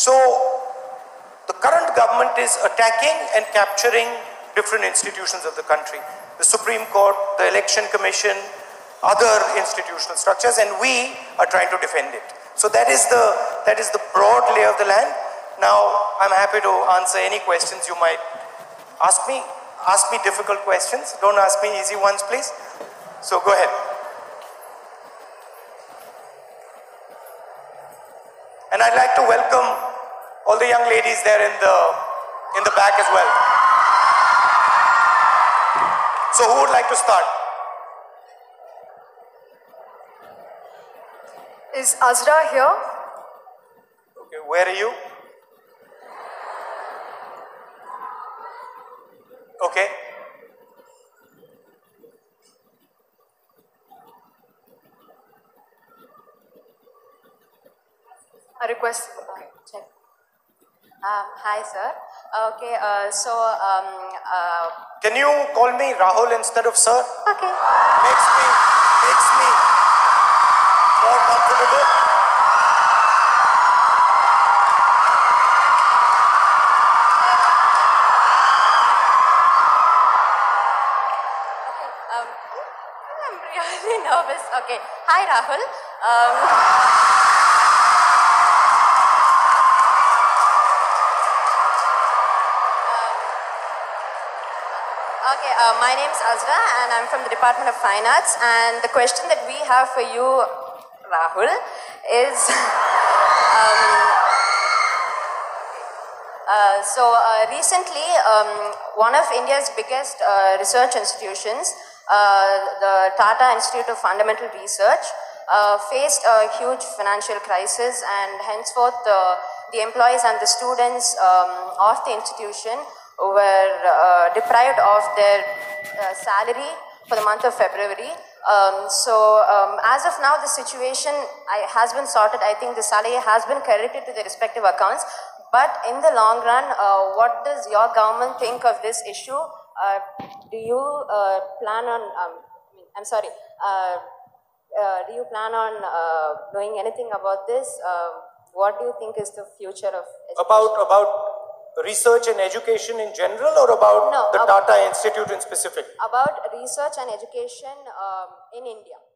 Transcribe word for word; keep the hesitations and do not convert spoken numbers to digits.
So the current government is attacking and capturing different institutions of the country. The Supreme Court, the Election Commission, other institutional structures, and we are trying to defend it. So that is the, that is the broad lay of the land. Now, I'm happy to answer any questions you might ask me. Ask me difficult questions. Don't ask me easy ones, please. So go ahead. And I'd like to welcome all the young ladies there in the, in the back as well. So who would like to start? Is Azra here? Okay, where are you? Okay. A request. Okay, check. Um, hi, sir. Okay, uh, so, um, uh, Can you call me Rahul instead of sir? okay. Makes me, makes me more comfortable. Okay, um, I'm really nervous. Okay, hi, Rahul. Um, Okay, uh, my name is Azra and I'm from the Department of Fine Arts, and the question that we have for you, Rahul, is um, uh, so uh, recently um, one of India's biggest uh, research institutions, uh, the Tata Institute of Fundamental Research, uh, faced a huge financial crisis, and henceforth uh, the employees and the students um, of the institution were uh, deprived of their uh, salary for the month of February. Um, so um, as of now, the situation I, has been sorted. I think the salary has been credited to the respective accounts. But in the long run, uh, what does your government think of this issue? Uh, do you uh, plan on, um, I mean, I'm sorry, uh, uh, do you plan on uh, doing anything about this? Uh, what do you think is the future of education? About, about research and education in general, or about no, the about, Tata Institute in specific? About research and education um, in India.